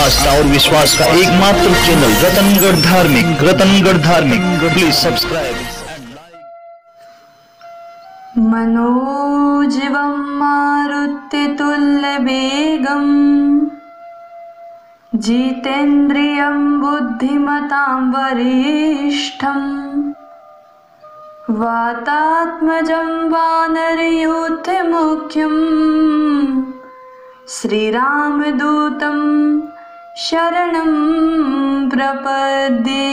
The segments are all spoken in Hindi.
आस्था और विश्वास का एकमात्र चैनल रतनगढ़ धार्मिक। Please subscribe. मनोजवं मारुत्युल्यवेगं जितेन्द्रियं बुद्धिमतां वरिष्ठं वातात्मजं वानरयूथमुख्यं श्रीरामदूतं शरणं प्रपद्ये।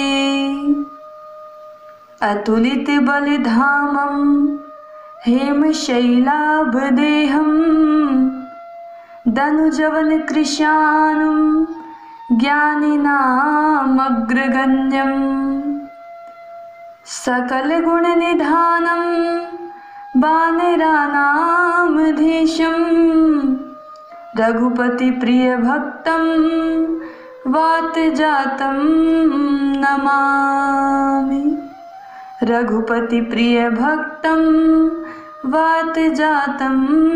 अतुलितबलधामं हेमशैलाभदेहं दनुजवनकृशानं ज्ञानिनामग्रगण्यं सकलगुणनिधानं वानराणामधीशं रघुपतिप्रियभक्तं वातजातं नमामि। रघुपतिप्रियभक्तं वातजातं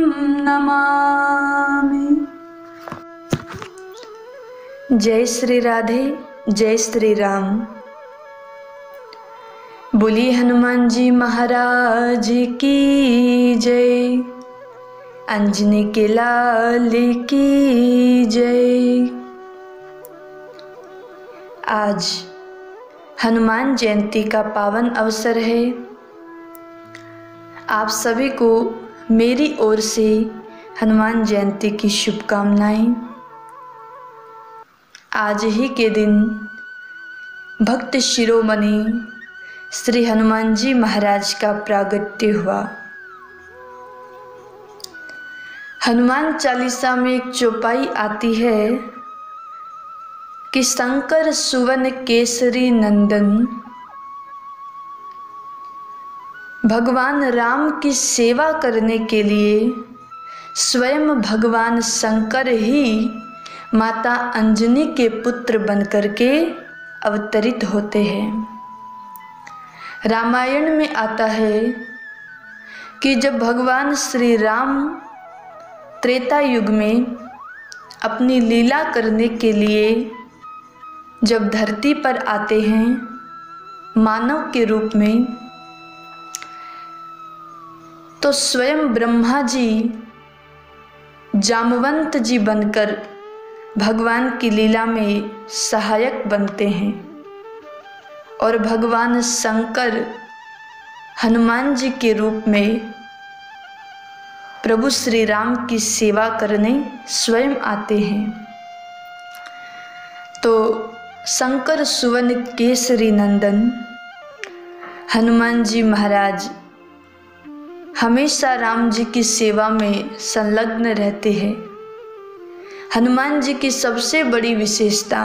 नमामि। जय श्री राधे, जय श्री राम। बोलिए हनुमान जी महाराज की जय, अंजनी के लाल की जय। आज हनुमान जयंती का पावन अवसर है। आप सभी को मेरी ओर से हनुमान जयंती की शुभकामनाएं। आज ही के दिन भक्त शिरोमणि श्री हनुमान जी महाराज का प्रागट्य हुआ। हनुमान चालीसा में एक चौपाई आती है कि शंकर सुवन केसरी नंदन, भगवान राम की सेवा करने के लिए स्वयं भगवान शंकर ही माता अंजनी के पुत्र बनकर के अवतरित होते हैं। रामायण में आता है कि जब भगवान श्री राम त्रेता युग में अपनी लीला करने के लिए जब धरती पर आते हैं मानव के रूप में, तो स्वयं ब्रह्मा जी जामवंत जी बनकर भगवान की लीला में सहायक बनते हैं और भगवान शंकर हनुमान जी के रूप में प्रभु श्री राम की सेवा करने स्वयं आते हैं। तो शंकर सुवन केसरी नंदन हनुमान जी महाराज हमेशा राम जी की सेवा में संलग्न रहते हैं। हनुमान जी की सबसे बड़ी विशेषता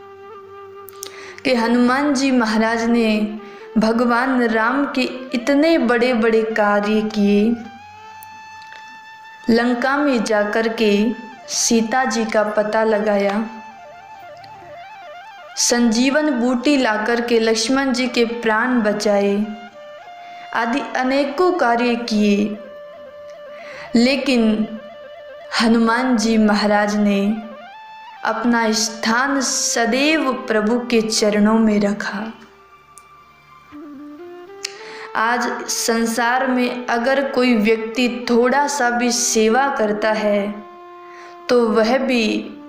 कि हनुमान जी महाराज ने भगवान राम के इतने बड़े बड़े कार्य किए। लंका में जाकर के सीता जी का पता लगाया, संजीवन बूटी लाकर के लक्ष्मण जी के प्राण बचाए, आदि अनेकों कार्य किए। लेकिन हनुमान जी महाराज ने अपना स्थान सदैव प्रभु के चरणों में रखा। आज संसार में अगर कोई व्यक्ति थोड़ा सा भी सेवा करता है तो वह भी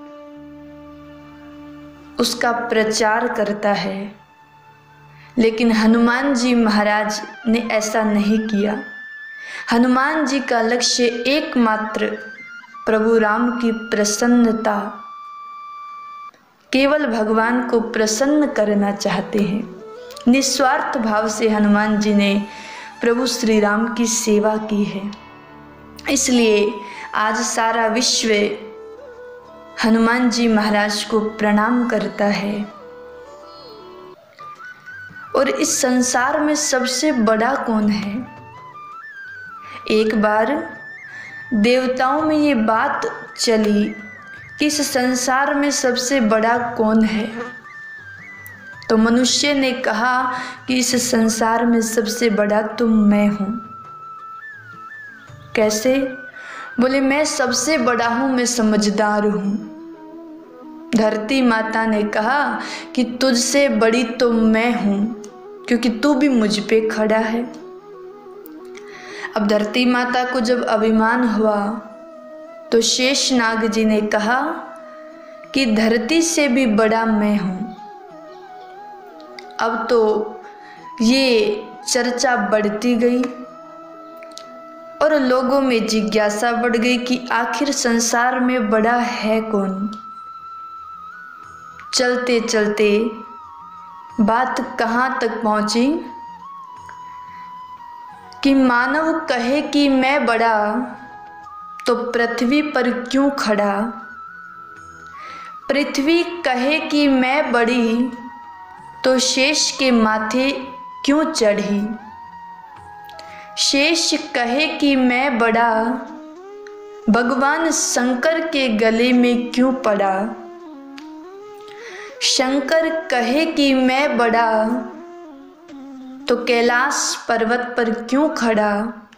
उसका प्रचार करता है, लेकिन हनुमान जी महाराज ने ऐसा नहीं किया। हनुमान जी का लक्ष्य एकमात्र प्रभु राम की प्रसन्नता, केवल भगवान को प्रसन्न करना चाहते हैं। निस्वार्थ भाव से हनुमान जी ने प्रभु श्री राम की सेवा की है। इसलिए आज सारा विश्व हनुमान जी महाराज को प्रणाम करता है। और इस संसार में सबसे बड़ा कौन है? एक बार देवताओं में ये बात चली कि इस संसार में सबसे बड़ा कौन है, तो मनुष्य ने कहा कि इस संसार में सबसे बड़ा तो मैं हूँ। कैसे? बोले मैं सबसे बड़ा हूँ, मैं समझदार हूँ। धरती माता ने कहा कि तुझसे बड़ी तो मैं हूँ, क्योंकि तू भी मुझ पे खड़ा है। अब धरती माता को जब अभिमान हुआ तो शेषनाग जी ने कहा कि धरती से भी बड़ा मैं हूँ। अब तो ये चर्चा बढ़ती गई और लोगों में जिज्ञासा बढ़ गई कि आखिर संसार में बड़ा है कौन। चलते चलते बात कहाँ तक पहुंची कि मानव कहे कि मैं बड़ा तो पृथ्वी पर क्यों खड़ा, पृथ्वी कहे कि मैं बड़ी तो शेष के माथे क्यों चढ़ी, शेष कहे कि मैं बड़ा भगवान शंकर के गले में क्यों पड़ा, शंकर कहे कि मैं बड़ा तो कैलाश पर्वत पर क्यों खड़ा,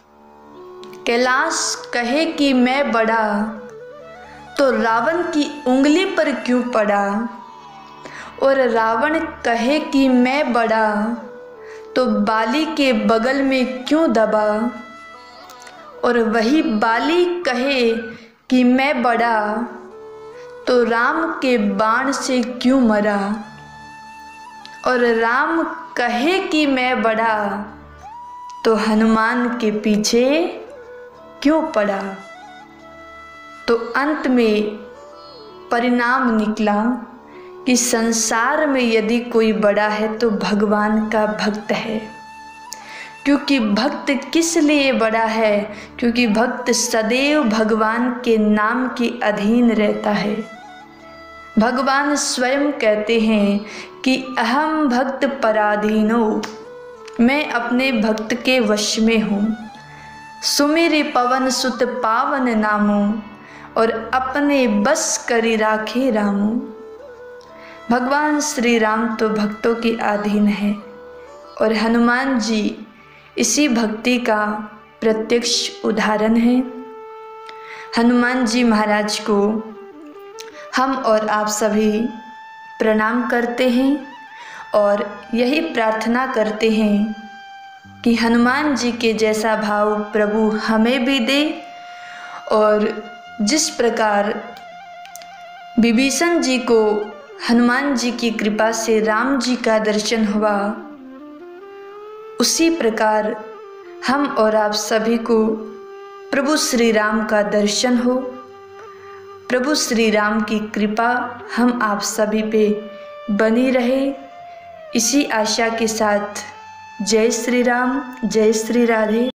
कैलाश कहे कि मैं बड़ा तो रावण की उंगली पर क्यों पड़ा, और रावण कहे कि मैं बड़ा तो बाली के बगल में क्यों दबा, और वही बाली कहे कि मैं बड़ा तो राम के बाण से क्यों मरा, और राम कहे कि मैं बड़ा तो हनुमान के पीछे क्यों पड़ा। तो अंत में परिणाम निकला कि संसार में यदि कोई बड़ा है तो भगवान का भक्त है। क्योंकि भक्त किस लिए बड़ा है, क्योंकि भक्त सदैव भगवान के नाम के अधीन रहता है। भगवान स्वयं कहते हैं कि अहम भक्त पराधीनो, मैं अपने भक्त के वश में हूँ। सुमेरे पवन सुत पावन नामो, और अपने बस करी राखे रामो। भगवान श्री राम तो भक्तों के अधीन है और हनुमान जी इसी भक्ति का प्रत्यक्ष उदाहरण है। हनुमान जी महाराज को हम और आप सभी प्रणाम करते हैं और यही प्रार्थना करते हैं कि हनुमान जी के जैसा भाव प्रभु हमें भी दे, और जिस प्रकार विभीषण जी को हनुमान जी की कृपा से राम जी का दर्शन हुआ, उसी प्रकार हम और आप सभी को प्रभु श्री राम का दर्शन हो। प्रभु श्री राम की कृपा हम आप सभी पे बनी रहे, इसी आशा के साथ जय श्री राम, जय श्री राधे।